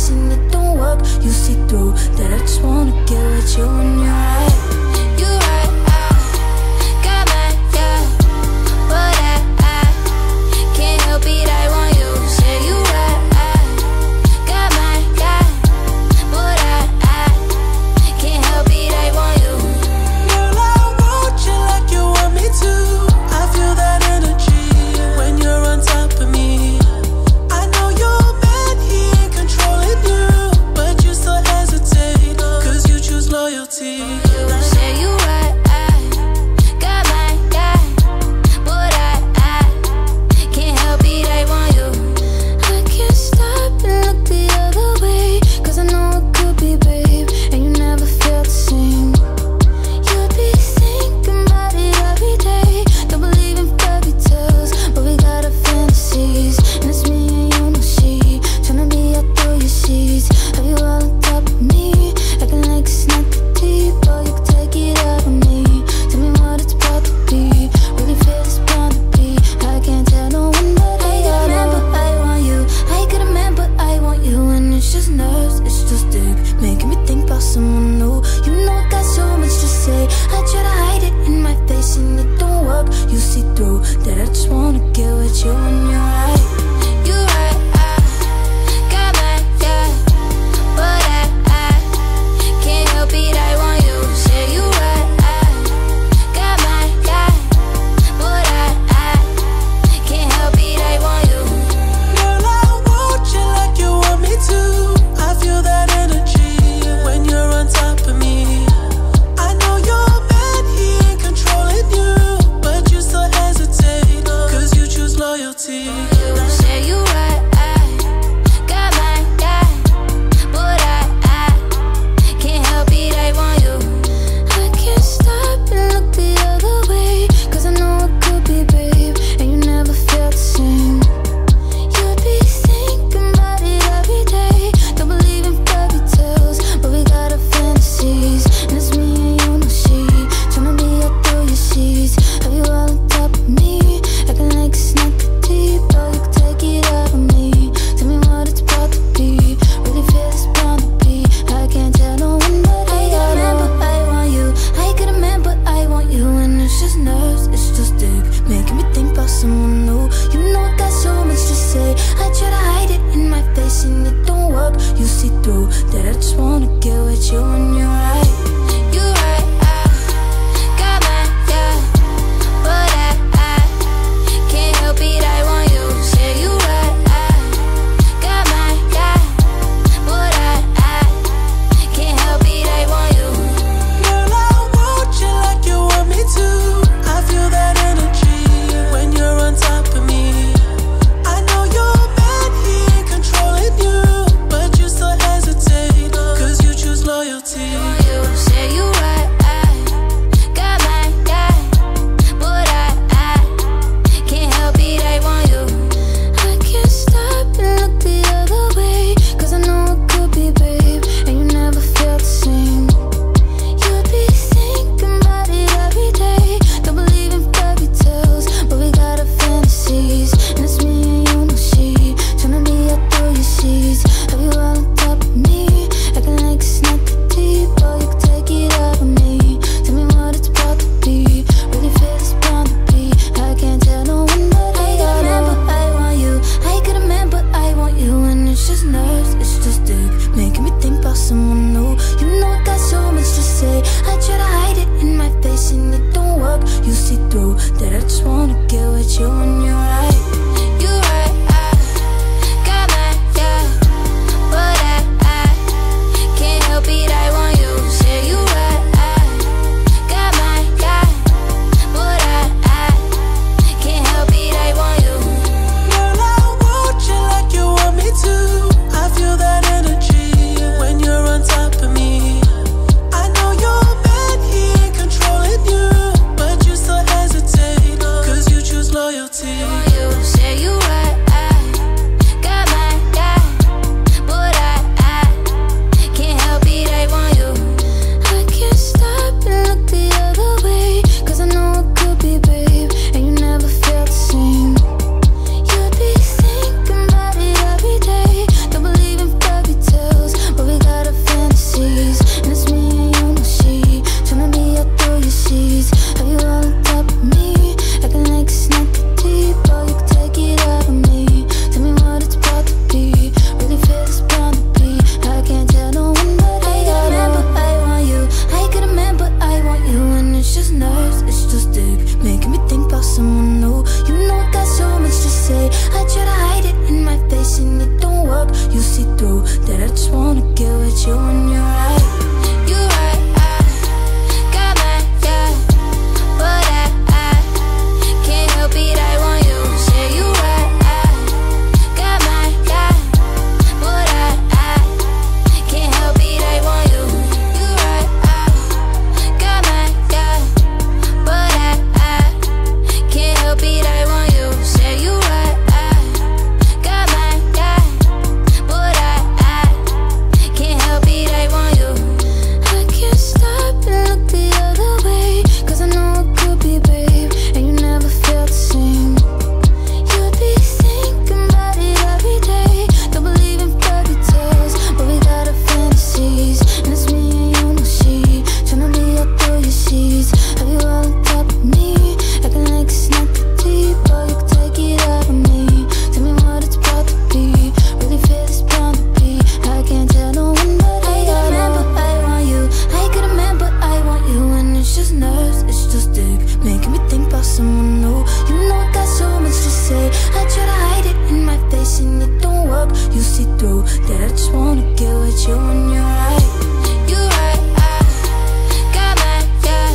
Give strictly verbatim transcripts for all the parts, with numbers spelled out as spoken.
face and it don't work. You see through that I just wanna get with you when you're right. You're right, I got my, yeah, but I, I can't help it, I want you. Say you right, I got my, yeah, but I, I can't help it, I want you. Girl, I want you like you want me to. I feel that energy when you're on top of me. I know your man, he ain't controlling you, but you still hesitate, cause you choose loyalty. Say you right, I got my guy, but I, I can't help it, I want you. I can't stop and look the other way, cause I know it could be, babe, and you never felt the same. You'd be thinking about it every day. Don't believe in fairy tales, but we got our fantasies, and it's me and you, no she. Tryna be out through your sheets. Have you all on top of me, acting like it's not that deep? Oh, you can take it out of me. Tell me what it's about to be. Really feel it's bound to be. I can't tell no one, but I got it. But I want you. I got a man, but I want you. And it's just nerves, it's just dick, making me think about someone new. You know I got so much to say. I try to hide it in my face and it don't work. You see through that I just wanna get with you when you're right. You're right, I got my, yeah, but I, I can't help it, I want you. Say you right, I got my, yeah, but I, I can't help it, I want you. Girl, I want you like you want me to. I feel that energy when you're on top of me. I know your man, he ain't controlling you, but you still hesitate, cause you choose loyalty. Say you right, I got my, yeah, but I, I can't help it, I want you. I can't stop and look the other way, cause I know it could be, babe, and you never felt the same. You'd be thinking about it every day. Don't believe in fairy tales, but we got our fantasies, and it's me and you, no she. Tryna be out through your sheets. Have you all on top of me, acting like it's not that deep? Oh, you can take it out of me. Tell me what it's about to be. Really feel it's bound to be. I can't tell no one, but I got a man, but I want you. I got a man, but I want you. And it's just nerves, it's just dick, making me think about someone new. You know I got so much to say. I try to hide it in my face and it don't work. You see through that I just wanna get with you when you're right. You're right, I got my, yeah, but I, I can't help it, I want you. Say you right, I got my, yeah, but I, I can't help it, I want you. Girl, I want you like you want me to. I feel that energy when you're on top of me. I know your man, he ain't controlling you, but you still hesitate, cause you choose loyalty. just wanna get with you when you're right. You right, I got my guy,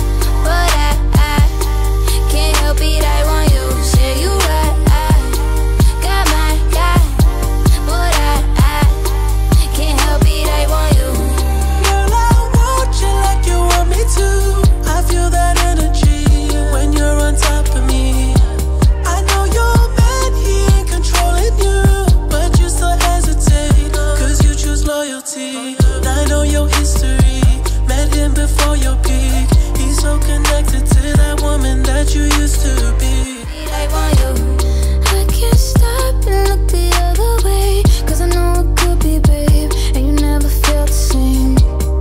but I, I can't help it, I want you. Say you right, I got my guy, but I, I can't help it, I want you. Girl, I want you like you want me to. I feel that energy when you're on top of me. I know your man, he ain't controlling you, but you still hesitate, cause you choose loyalty. I know your history, met him before your peak. He's so connected to that woman that you used to be. I want you. I can't stop and look the other way, cause I know it could be, babe, and you never felt the same.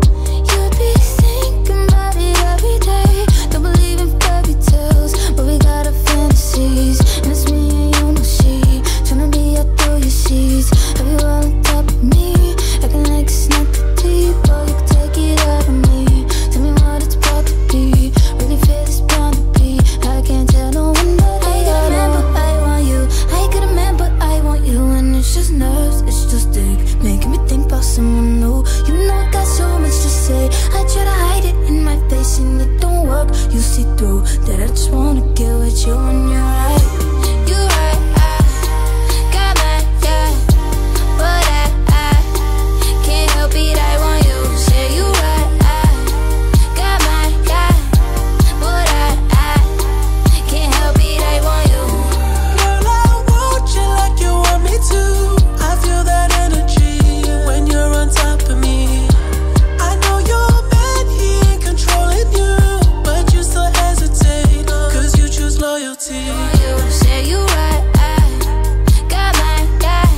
You'd be thinking about it every day. Don't believe in fairy tales, but we got our fantasies, and it's me and you, no she. Tryna be out through your sheets. Have you all on top of me? Acting like it's not that deep, or you can take it out of me. Tell me what it's about to be. Really feel it's bound to be. I can't tell no one that I got remember I want you. I could remember I want you, and it's just nerves, it's just dick, making me think about someone new. You know I got so much to say. I try to hide it in my face, and it don't work. You see through that I just wanna get with you when you're right. You right, I got my guy, but I, I can't help it, I want you. Say you right, I got my guy, but I, I can't help it, I want you. Girl, I want you like you want me to. I feel that energy when you're on top of me. I know your man, he ain't controlling you, but you still hesitate, cause you choose loyalty. You say you right, I got my guy,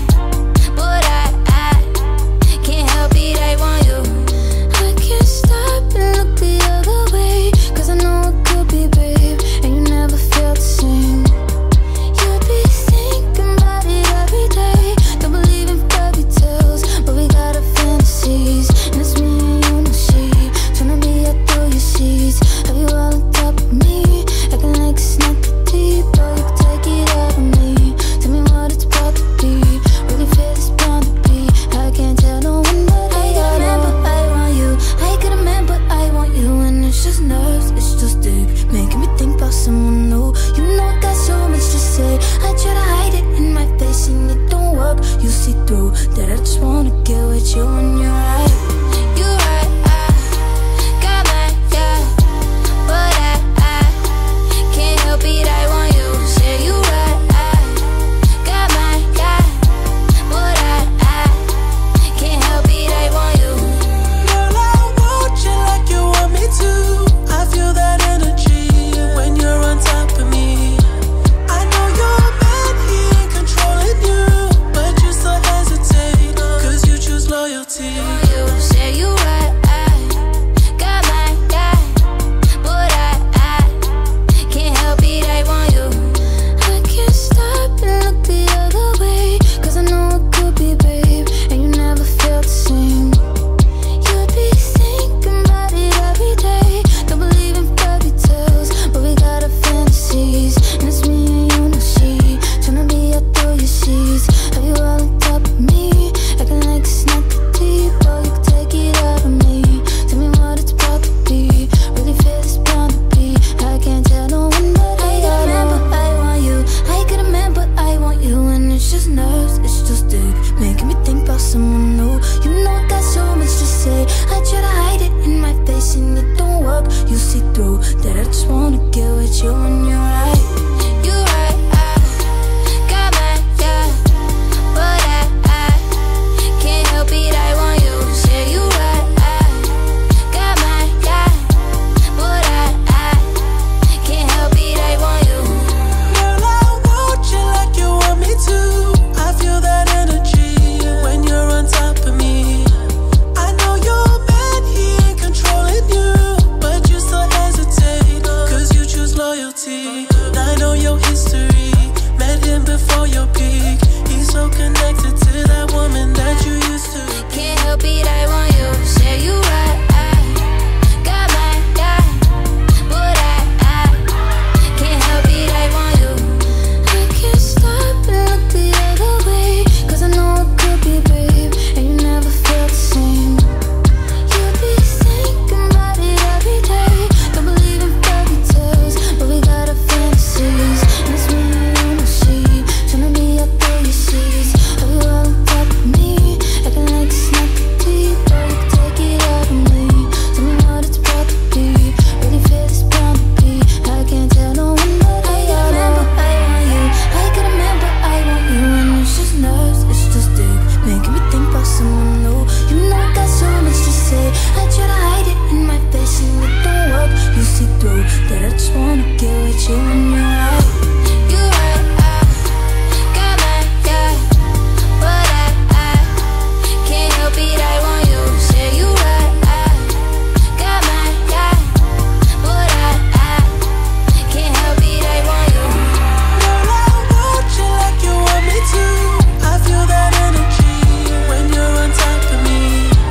but I, I can't help it, I want you. I can't stop and look the other way, cause I know it could be, babe, and you never felt the same. You'd be thinking about it every day. Don't believe in fairy tales, but we got our fantasies, and it's me and you, no she. Tryna be out through your sheets. Have you all on top of me? Acting like it's not that deep, or you can take it out of me. Tell me what it's about to be. Really feel it's bound to be. I can't tell no one that I got remember I want you. I could remember I want you, and it's just nerves, it's just dick, making me think about someone new. You know I got so much to say. I try to hide it in my face, and it don't work. You see through that I just wanna get with you when you're right. You right, I got my guy, but I, I can't help it, I want you. Say you right, I got my guy, but I, I can't help it, I want you. Girl, I want you like you want me to. I feel that energy when you're on top of me. I know your man, he ain't controlling you, but you still hesitate, cause you choose loyalty. say. I try to hide it in my face and it don't work. You see through that I just wanna get with you and you're right. You're right, I got my guy, but I, I can't help it, I want you. Say you right, I got my guy, but I, I can't help it, I want you. Girl, I want you like you want me to. I feel that energy when you're on top of me.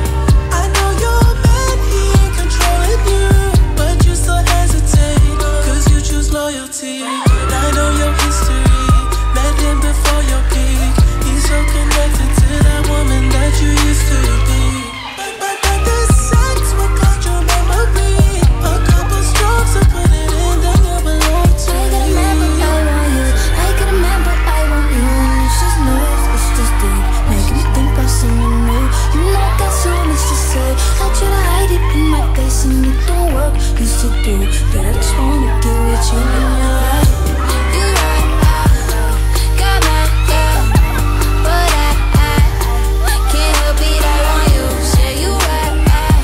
I know your man, he ain't controlling you, but you still hesitate, cause you choose loyalty. And I know your history, met him before your peak. He's so connected to that woman that you used to be. But, but, but this sex will cut your memory. A couple strokes to put it in, then you belong to I gotta me. remember I want you. I gotta remember I want you. And it's just nerves, it's just deep, making me think about someone new. You know I got so much to say. I try to hide it in my face and it don't work. You see through that I just wanna get with you and you're right. You're right, I got my girl, but I, I can't help it, I want you. Say you right,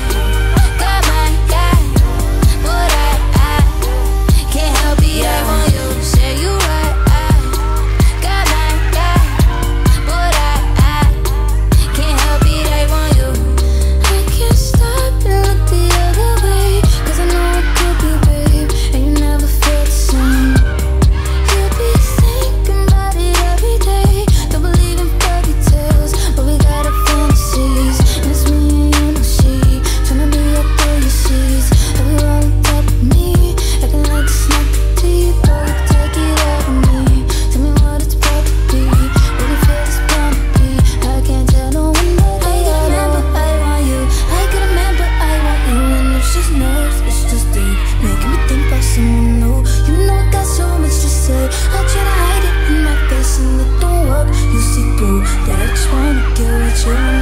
I got my guy, but I, I can't help it, I want you. Say you right, I got my guy, but I, I can't help it, I want you. I can't stop and look the other way, cause I know I could be, babe, and you never feel the same. You be thinking about it every day. Don't believe in fairy tales, but we got our fantasies. And it's me and you, no she, tryna be up through your seas. Have you all on top of me, acting like it's not the deep, but you take it out of me. Tell me what it's about to be, really feel this bound to be. I can't tell no one that I gotta remember I want you. I gotta remember I want you, and it's just nerves, it's just deep, making me think about someone new. You know I got so much to say. I try to hide it in my face and it don't work. You see through that I just wanna get with you.